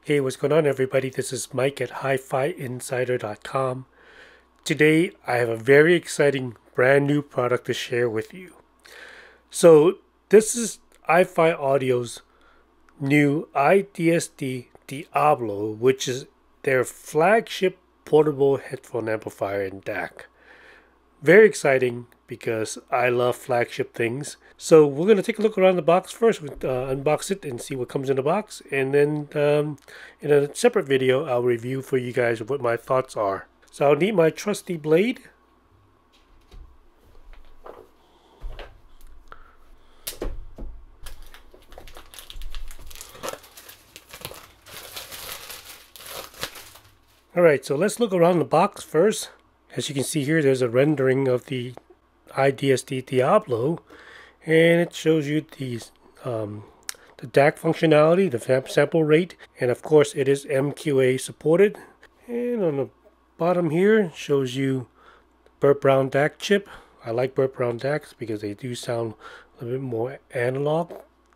Hey, what's going on, everybody? This is Mike at HiFiInsider.com. Today, I have a very exciting brand new product to share with you. So, this is iFi Audio's new iDSD Diablo, which is their flagship portable headphone amplifier in DAC. Very exciting because I love flagship things. So we're going to take a look around the box first, unbox it and see what comes in the box. And then in a separate video, I'll review for you guys what my thoughts are. So I'll need my trusty blade. Alright, so let's look around the box first. As you can see here, there's a rendering of the iDSD Diablo, and it shows you the DAC functionality, the sample rate, and of course it is MQA supported. And on the bottom here it shows you Burt Brown DAC chip. I like Burt Brown DACs because they do sound a little bit more analog.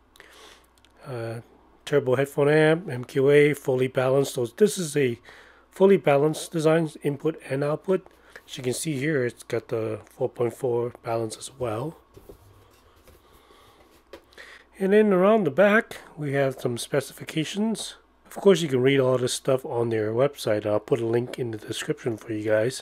Turbo headphone amp, MQA, fully balanced. So this is a fully balanced design, input and output. As you can see here, it's got the 4.4 balance as well. And then around the back, we have some specifications. Of course, you can read all this stuff on their website. I'll put a link in the description for you guys.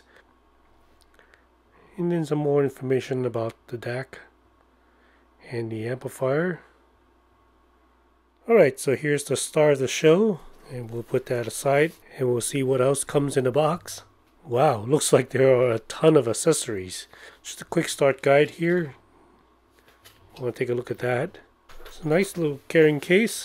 And then some more information about the DAC and the amplifier. Alright, so here's the star of the show. And we'll put that aside and we'll see what else comes in the box. Wow, looks like there are a ton of accessories. Just a quick start guide here. I want to take a look at that. It's a nice little carrying case.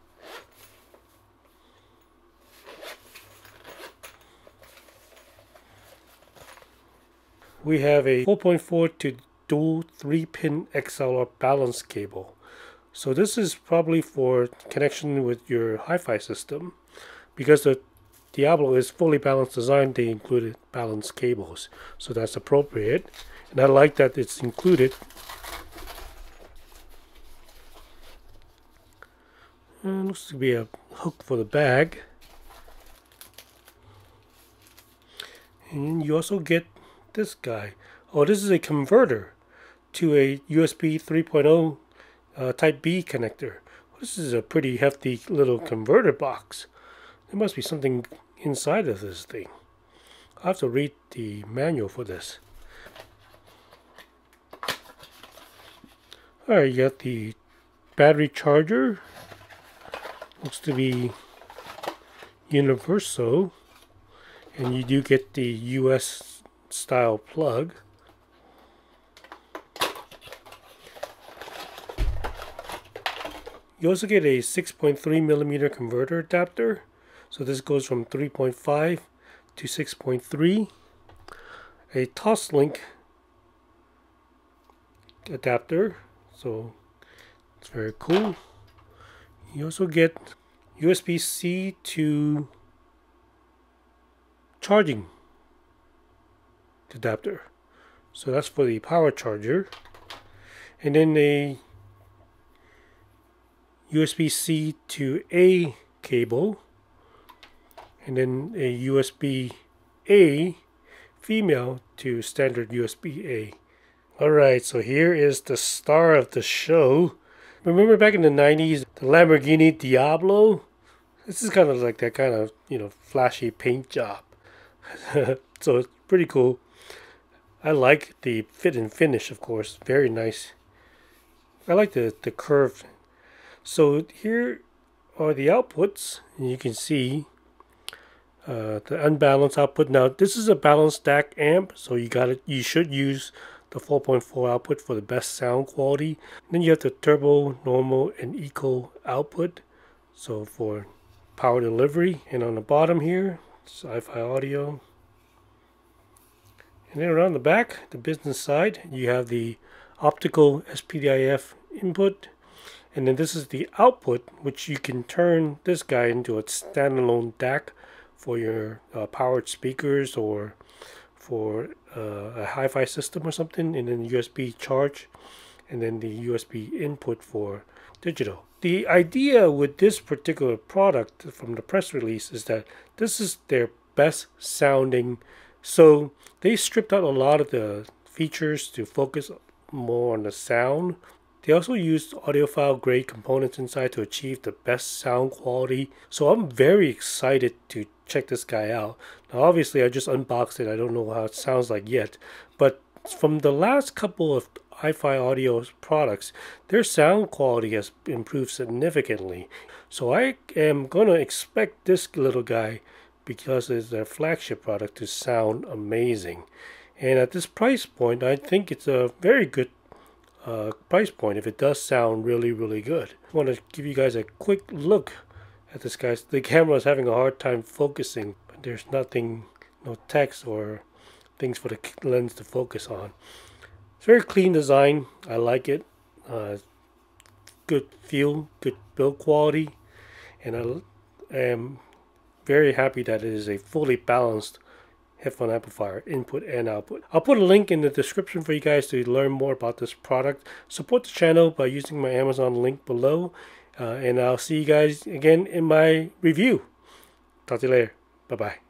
We have a 4.4 to dual 3-pin XLR balance cable. So this is probably for connection with your hi-fi system. Because the Diablo is fully balanced design, they included balanced cables. So that's appropriate. And I like that it's included. And looks to be a hook for the bag. And you also get this guy. Oh, this is a converter to a USB 3.0 Type B connector. This is a pretty hefty little converter box. There must be something inside of this thing. I'll have to read the manual for this. Alright, you got the battery charger. Looks to be universal. And you do get the US style plug. You also get a 6.3mm converter adapter. So this goes from 3.5 to 6.3. A Toslink adapter. So it's very cool. You also get USB-C to charging adapter. So that's for the power charger. And then a USB-C to A cable, and then a USB-A female to standard USB-A. Alright, so here is the star of the show. Remember back in the 90s, the Lamborghini Diablo? This is kind of like that kind of, flashy paint job. So it's pretty cool. I like the fit and finish, of course. Very nice. I like the curve. So here are the outputs, and you can see the unbalanced output. Now this is a balanced DAC amp, so you should use the 4.4 output for the best sound quality. And then you have the turbo, normal, and eco output, so for power delivery. And on the bottom here, it's iFi audio. And then around the back, the business side, you have the optical SPDIF input. And then this is the output, which you can turn this guy into a standalone DAC for your powered speakers or for a hi-fi system or something. And then USB charge, and then the USB input for digital. The idea with this particular product from the press release is that this is their best sounding. So they stripped out a lot of the features to focus more on the sound. They also used audiophile grade components inside to achieve the best sound quality. So I'm very excited to check this guy out. Now obviously I just unboxed it. I don't know how it sounds like yet. But from the last couple of iFi audio products, their sound quality has improved significantly. So I am going to expect this little guy, because it's their flagship product, to sound amazing. And at this price point, I think it's a very good price point if it does sound really, really good. I want to give you guys a quick look at this guy. The camera is having a hard time focusing, but there's nothing, no text or things for the lens to focus on. It's very clean design. I like it. Good feel, good build quality, and I am very happy that it is a fully balanced headphone amplifier, input and output. I'll put a link in the description for you guys to learn more about this product. Support the channel by using my Amazon link below, and I'll see you guys again in my review. Talk to you later. Bye bye.